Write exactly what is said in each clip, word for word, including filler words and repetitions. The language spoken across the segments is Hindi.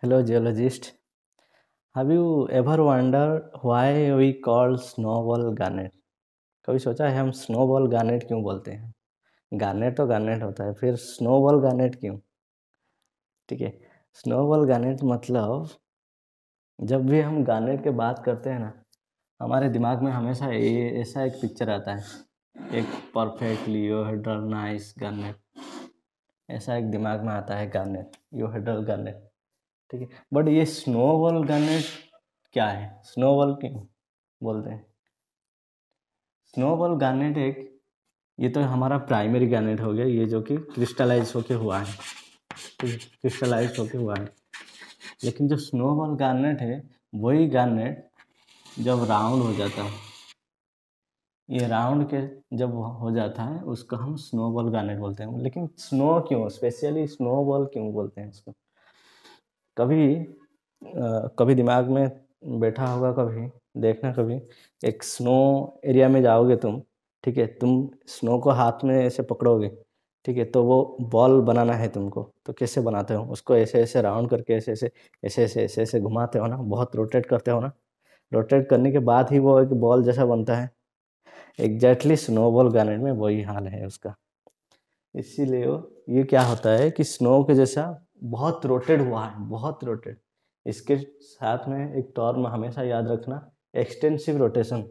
Hello, geologist. Have you ever wondered why we call snowball garnet? कभी सोचा है हम स्नोबॉल गार्नेट क्यों बोलते हैं? गार्नेट तो गार्नेट होता है, फिर स्नोबॉल गार्नेट क्यों? ठीक है, स्नोबॉल गार्नेट मतलब जब भी हम गार्नेट की बात करते हैं ना, हमारे दिमाग में हमेशा ये ऐसा एक पिक्चर आता है, एक परफेक्ट लियोहेड्रल नाइस गार्नेट, ऐसा एक दिमाग में आता है गार्नेट, लियोहेड्रल गार्नेट। ठीक है, बट ये स्नोबॉल गार्नेट क्या है? स्नोबॉल क्यों बोलते हैं? स्नोबॉल गार्नेट एक, ये तो हमारा प्राइमरी गार्नेट हो गया, ये जो कि क्रिस्टलाइज होके हुआ है, ठीक है, क्रिस्टलाइज होके हुआ है। लेकिन जो स्नोबॉल गार्नेट है वही गार्नेट जब राउंड हो जाता है, ये राउंड के जब हो जाता है उसको हम स्नोबॉल गार्नेट बोलते हैं। लेकिन स्नो क्यों, स्पेशली स्नोबॉल क्यों बोलते हैं इसको? कभी आ, कभी दिमाग में बैठा होगा, कभी देखना, कभी एक स्नो एरिया में जाओगे तुम, ठीक है, तुम स्नो को हाथ में ऐसे पकड़ोगे, ठीक है, तो वो बॉल बनाना है तुमको, तो कैसे बनाते हो उसको? ऐसे ऐसे राउंड करके ऐसे ऐसे ऐसे ऐसे ऐसे ऐसे घुमाते हो ना, बहुत रोटेट करते हो ना, रोटेट करने के बाद ही वो एक बॉल जैसा बनता है। एग्जैक्टली स्नोबॉल गार्नेट में वही हाल है उसका। इसीलिए ये क्या होता है कि स्नो के जैसा बहुत रोटेट हुआ है, बहुत रोटेट। इसके साथ में एक टर्म हमेशा याद रखना, extensive rotation.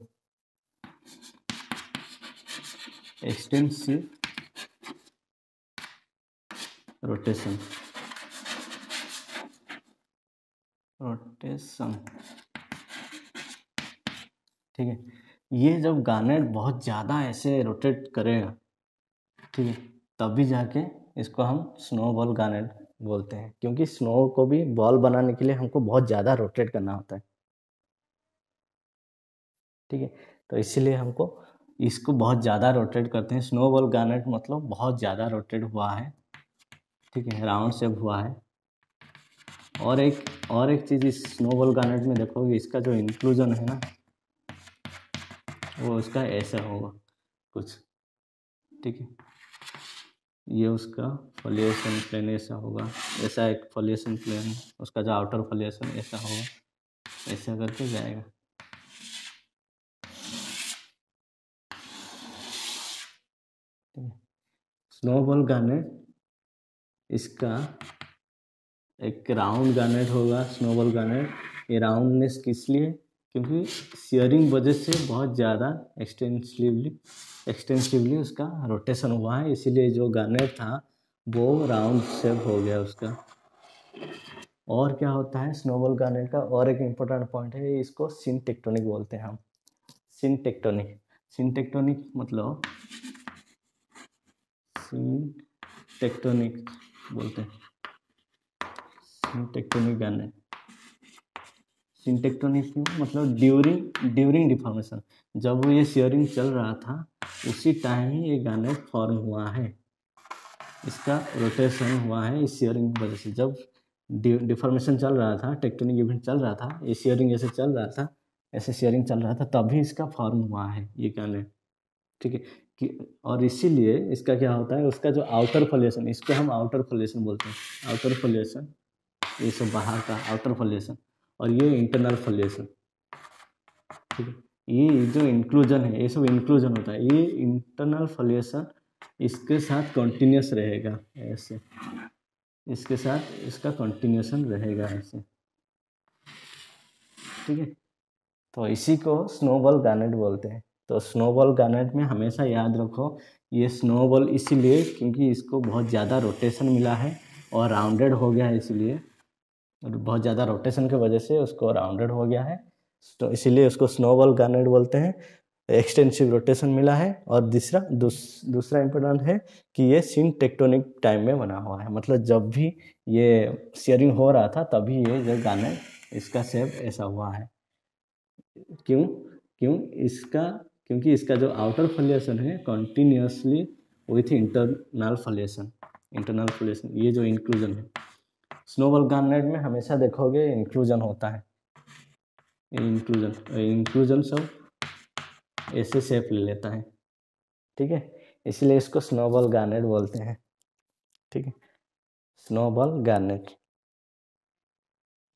Extensive rotation rotation ठीक है, ये जब गार्नेट बहुत ज़्यादा ऐसे रोटेट करेगा, ठीक है, तभी जाके इसको हम स्नोबॉल गार्नेट बोलते हैं। क्योंकि स्नो को भी बॉल बनाने के लिए हमको बहुत ज़्यादा रोटेट करना होता है, ठीक है, तो इसीलिए हमको इसको बहुत ज़्यादा रोटेट करते हैं। स्नोबॉल गार्नेट मतलब बहुत ज़्यादा रोटेट हुआ है, ठीक है, राउंड शेप हुआ है। और एक और एक चीज़ इस स्नोबॉल गार्नेट में देखोगे, इसका जो इंक्लूजन है ना, वो उसका ऐसा होगा कुछ, ठीक है, ये उसका फोलिएशन प्लेन ऐसा होगा, ऐसा एक फोलिएशन प्लेन, उसका जो आउटर फोलिएशन ऐसा होगा, ऐसा करके जाएगा। स्नोबॉल गार्नेट इसका एक राउंड गार्नेट होगा, स्नोबॉल गार्नेट। ये राउंडनेस किस लिए? क्योंकि शेयरिंग वजह से बहुत ज़्यादा एक्सटेंसिवली एक्सटेंसिवली उसका रोटेशन हुआ है, इसीलिए जो गार्नेट था वो राउंड शेप हो गया उसका। और क्या होता है स्नोबॉल गार्नेट का? और एक इम्पोर्टेंट पॉइंट है, इसको सिनटेक्टोनिक बोलते हैं हम। सिनटेक्टोनिक सिनटेक्टोनिक मतलब सिनटेक्टोनिक बोलते हैं, सिनटेक्टोनिक गार्नेट। सिनटेक्टोनिक क्यों? मतलब ड्यूरिंग ड्यूरिंग डिफॉर्मेशन, जब ये शेयरिंग चल रहा था उसी टाइम ही ये गार्नेट फॉर्म हुआ है, इसका रोटेशन हुआ है इस शेयरिंग की वजह से। जब डिफॉर्मेशन चल रहा था, टेक्टोनिक इवेंट चल रहा था, ये शेयरिंग ऐसे चल रहा था, ऐसे शेयरिंग चल रहा था, तभी इसका फॉर्म हुआ है ये गार्नेट, ठीक है कि। और इसीलिए इसका क्या होता है, उसका जो आउटर फोलिएशन, इसको हम आउटर फोलिएशन बोलते हैं, आउटर फोलिएशन, ये सब बाहर का आउटर फोलिएशन, और ये इंटरनल फोलिएशन, ठीक है। ये जो इंक्लूजन है, ये सब इंक्लूजन होता है, ये इंटरनल फोलिएशन इसके साथ कंटिन्यूस रहेगा ऐसे, इसके साथ इसका कंटिन्यूशन रहेगा ऐसे, ठीक है। तो इसी को स्नोबॉल गार्नेट बोलते हैं। तो स्नोबॉल गार्नेट में हमेशा याद रखो, ये स्नोबॉल इसीलिए क्योंकि इसको बहुत ज़्यादा रोटेशन मिला है और राउंडेड हो गया है, इसलिए बहुत ज़्यादा रोटेशन की वजह से उसको राउंडेड हो गया है, तो इसीलिए उसको स्नोबॉल गार्नेट बोलते हैं। एक्सटेंसिव रोटेशन मिला है। और दूसरा दूस, दूसरा इम्पोर्टेंट है कि ये सिनटेक्टोनिक टाइम में बना हुआ है, मतलब जब भी ये शेयरिंग हो रहा था तभी ये जो गार्नेट इसका शेप ऐसा हुआ है। क्यों क्यों इसका? क्योंकि इसका जो आउटर फोलिएशन है continuously with internal foliation, internal foliation, ये जो इंक्लूजन है स्नोबॉल गार्नेट में हमेशा देखोगे इंक्लूजन होता है, इंक्लूजन इंक्लूजन सब ऐसे शेप ले लेता है, ठीक है, इसलिए इसको स्नोबॉल गार्नेट बोलते हैं, ठीक है, स्नोबॉल गार्नेट।